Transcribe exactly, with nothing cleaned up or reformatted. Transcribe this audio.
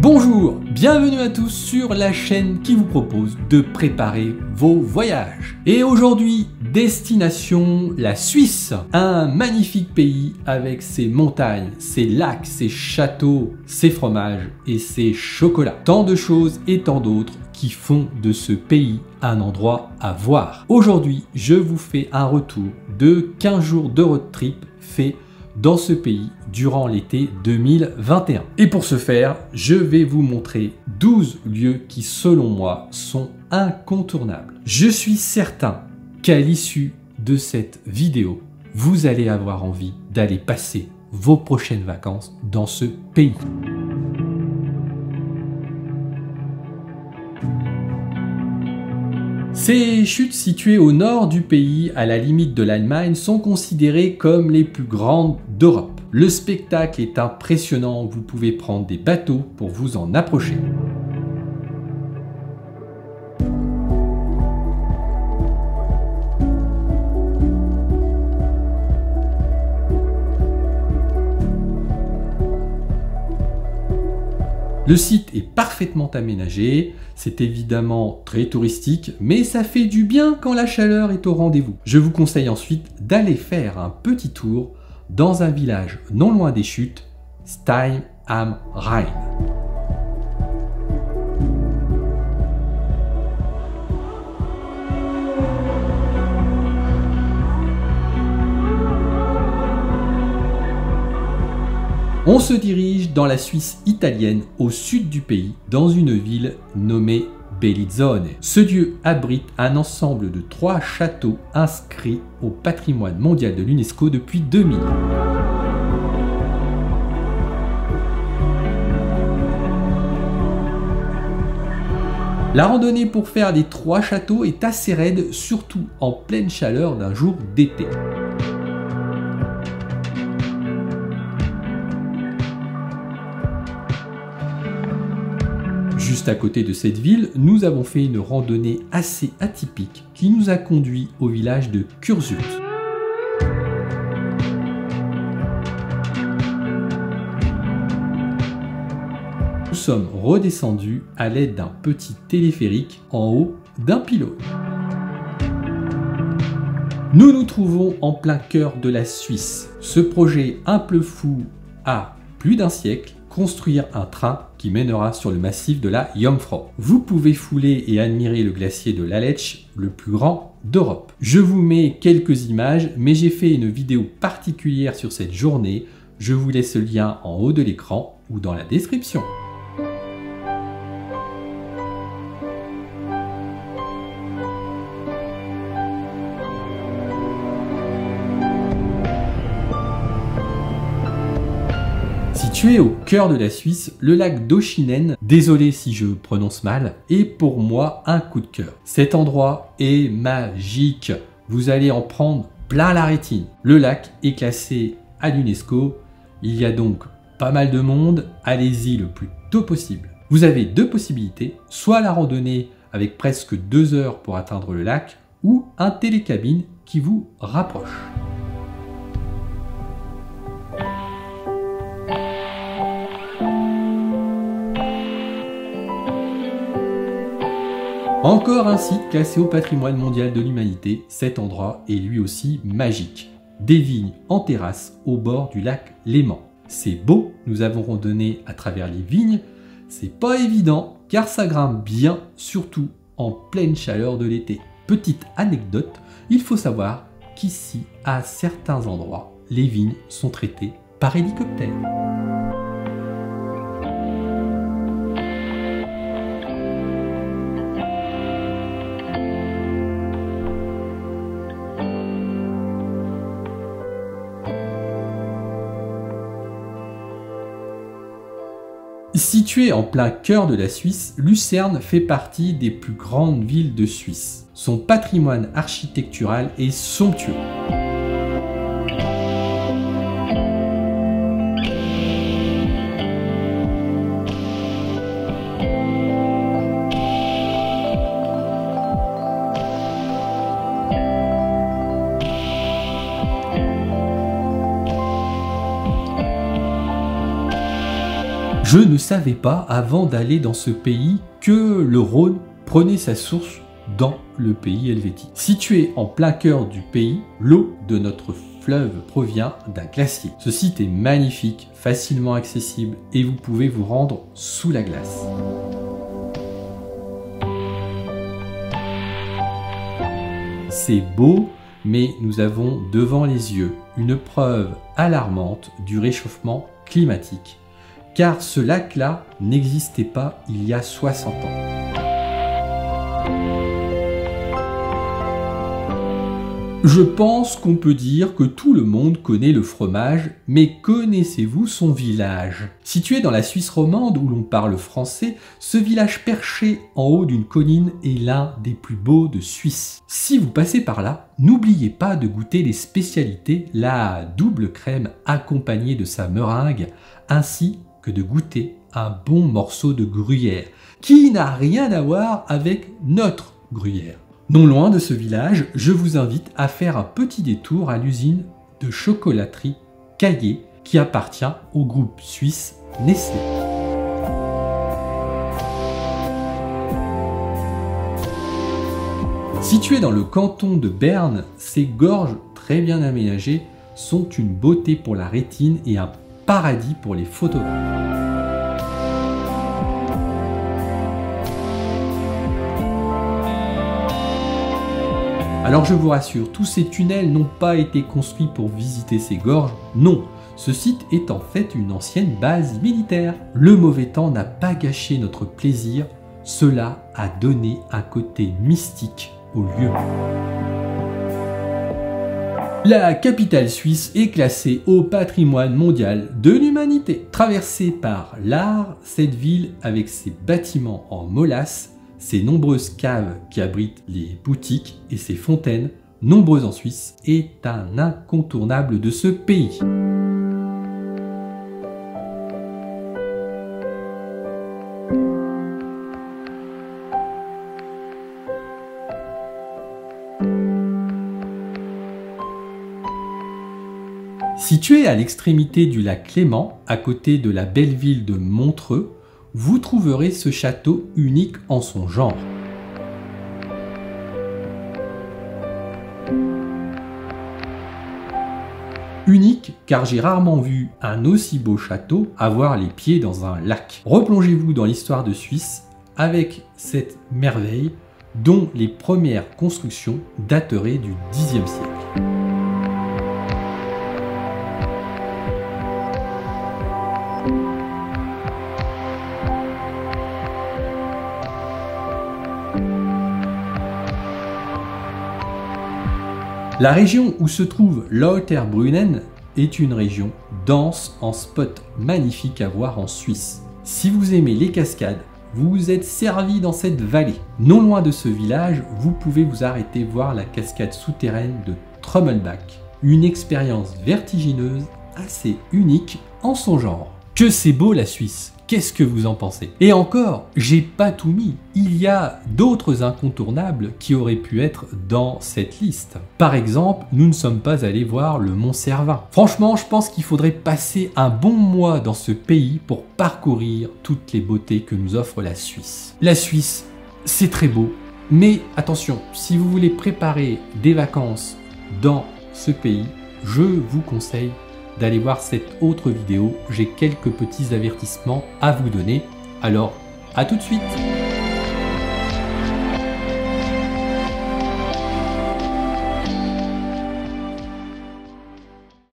Bonjour, bienvenue à tous sur la chaîne qui vous propose de préparer vos voyages. Et aujourd'hui, destination la Suisse, un magnifique pays avec ses montagnes, ses lacs, ses châteaux, ses fromages et ses chocolats. Tant de choses et tant d'autres qui font de ce pays un endroit à voir. Aujourd'hui, je vous fais un retour de quinze jours de road trip fait dans ce pays durant l'été deux mille vingt et un. Et pour ce faire, je vais vous montrer douze lieux qui, selon moi, sont incontournables. Je suis certain qu'à l'issue de cette vidéo, vous allez avoir envie d'aller passer vos prochaines vacances dans ce pays. Ces chutes situées au nord du pays, à la limite de l'Allemagne, sont considérées comme les plus grandes d'Europe. Le spectacle est impressionnant, vous pouvez prendre des bateaux pour vous en approcher. Le site est parfaitement aménagé, c'est évidemment très touristique, mais ça fait du bien quand la chaleur est au rendez-vous. Je vous conseille ensuite d'aller faire un petit tour dans un village non loin des chutes, Stein am Rhein. On se dirige dans la Suisse italienne, au sud du pays, dans une ville nommée Bellinzone. Ce lieu abrite un ensemble de trois châteaux inscrits au patrimoine mondial de l'UNESCO depuis deux mille. La randonnée pour faire les trois châteaux est assez raide, surtout en pleine chaleur d'un jour d'été. Juste à côté de cette ville, nous avons fait une randonnée assez atypique qui nous a conduit au village de Kurzut. Nous sommes redescendus à l'aide d'un petit téléphérique en haut d'un pylône. Nous nous trouvons en plein cœur de la Suisse. Ce projet un peu fou a plus d'un siècle, construire un train qui mènera sur le massif de la Jungfrau. Vous pouvez fouler et admirer le glacier de l'Aletsch, le plus grand d'Europe. Je vous mets quelques images, mais j'ai fait une vidéo particulière sur cette journée. Je vous laisse le lien en haut de l'écran ou dans la description. Situé au cœur de la Suisse, le lac d'Oschinen, désolé si je prononce mal, est pour moi un coup de cœur. Cet endroit est magique, vous allez en prendre plein la rétine. Le lac est classé à l'UNESCO, il y a donc pas mal de monde, allez-y le plus tôt possible. Vous avez deux possibilités, soit la randonnée avec presque deux heures pour atteindre le lac, ou un télécabine qui vous rapproche. Encore un site classé au patrimoine mondial de l'humanité, cet endroit est lui aussi magique. Des vignes en terrasse au bord du lac Léman. C'est beau, nous avons randonné à travers les vignes, c'est pas évident car ça grimpe bien, surtout en pleine chaleur de l'été. Petite anecdote, il faut savoir qu'ici, à certains endroits, les vignes sont traitées par hélicoptère. Situé en plein cœur de la Suisse, Lucerne fait partie des plus grandes villes de Suisse. Son patrimoine architectural est somptueux. Je ne savais pas avant d'aller dans ce pays que le Rhône prenait sa source dans le pays helvétique. Situé en plein cœur du pays, l'eau de notre fleuve provient d'un glacier. Ce site est magnifique, facilement accessible et vous pouvez vous rendre sous la glace. C'est beau, mais nous avons devant les yeux une preuve alarmante du réchauffement climatique, car ce lac-là n'existait pas il y a soixante ans. Je pense qu'on peut dire que tout le monde connaît le fromage, mais connaissez-vous son village? Situé dans la Suisse romande où l'on parle français, ce village perché en haut d'une colline est l'un des plus beaux de Suisse. Si vous passez par là, n'oubliez pas de goûter les spécialités, la double crème accompagnée de sa meringue, ainsi que de goûter un bon morceau de gruyère, qui n'a rien à voir avec notre gruyère. Non loin de ce village, je vous invite à faire un petit détour à l'usine de chocolaterie Caillé qui appartient au groupe suisse Nestlé. Situées dans le canton de Berne, ces gorges très bien aménagées sont une beauté pour la rétine et un paradis pour les photographes. Alors je vous rassure, tous ces tunnels n'ont pas été construits pour visiter ces gorges, non. Ce site est en fait une ancienne base militaire. Le mauvais temps n'a pas gâché notre plaisir, cela a donné un côté mystique au lieu. La capitale suisse est classée au patrimoine mondial de l'humanité. Traversée par l'Aar, cette ville avec ses bâtiments en molasse, ses nombreuses caves qui abritent les boutiques et ses fontaines, nombreuses en Suisse, est un incontournable de ce pays. Situé à l'extrémité du lac Léman, à côté de la belle ville de Montreux, vous trouverez ce château unique en son genre. Unique car j'ai rarement vu un aussi beau château avoir les pieds dans un lac. Replongez-vous dans l'histoire de Suisse avec cette merveille dont les premières constructions dateraient du dixième siècle. La région où se trouve Lauterbrunnen est une région dense en spots magnifiques à voir en Suisse. Si vous aimez les cascades, vous vous êtes servi dans cette vallée. Non loin de ce village, vous pouvez vous arrêter voir la cascade souterraine de Trommelbach. Une expérience vertigineuse assez unique en son genre. Que c'est beau la Suisse! Qu'est-ce que vous en pensez? Et encore, j'ai pas tout mis. Il y a d'autres incontournables qui auraient pu être dans cette liste. Par exemple, nous ne sommes pas allés voir le Mont Cervin. Franchement, je pense qu'il faudrait passer un bon mois dans ce pays pour parcourir toutes les beautés que nous offre la Suisse. La Suisse, c'est très beau, mais attention, si vous voulez préparer des vacances dans ce pays, je vous conseille d'aller voir cette autre vidéo. J'ai quelques petits avertissements à vous donner. Alors, à tout de suite!